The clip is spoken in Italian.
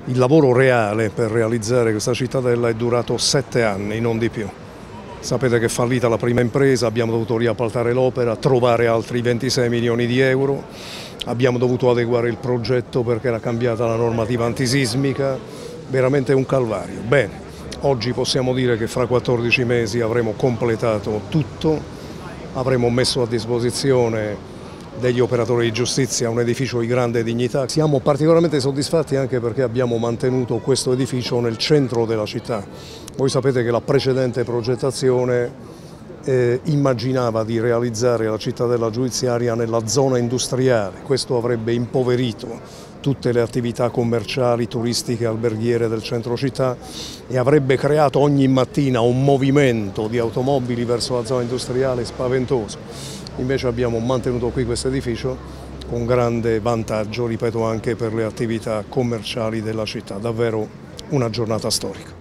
Il lavoro reale per realizzare questa cittadella è durato 7 anni, non di più. Sapete che è fallita la prima impresa, abbiamo dovuto riappaltare l'opera, trovare altri 26 milioni di euro, abbiamo dovuto adeguare il progetto perché era cambiata la normativa antisismica, veramente un calvario. Bene, oggi possiamo dire che fra 14 mesi avremo completato tutto, avremo messo a disposizione degli operatori di giustizia un edificio di grande dignità. Siamo particolarmente soddisfatti anche perché abbiamo mantenuto questo edificio nel centro della città. Voi sapete che la precedente progettazione immaginava di realizzare la cittadella giudiziaria nella zona industriale. Questo avrebbe impoverito tutte le attività commerciali, turistiche, alberghiere del centro città e avrebbe creato ogni mattina un movimento di automobili verso la zona industriale spaventoso. Invece abbiamo mantenuto qui questo edificio con grande vantaggio, ripeto, anche per le attività commerciali della città. Davvero una giornata storica.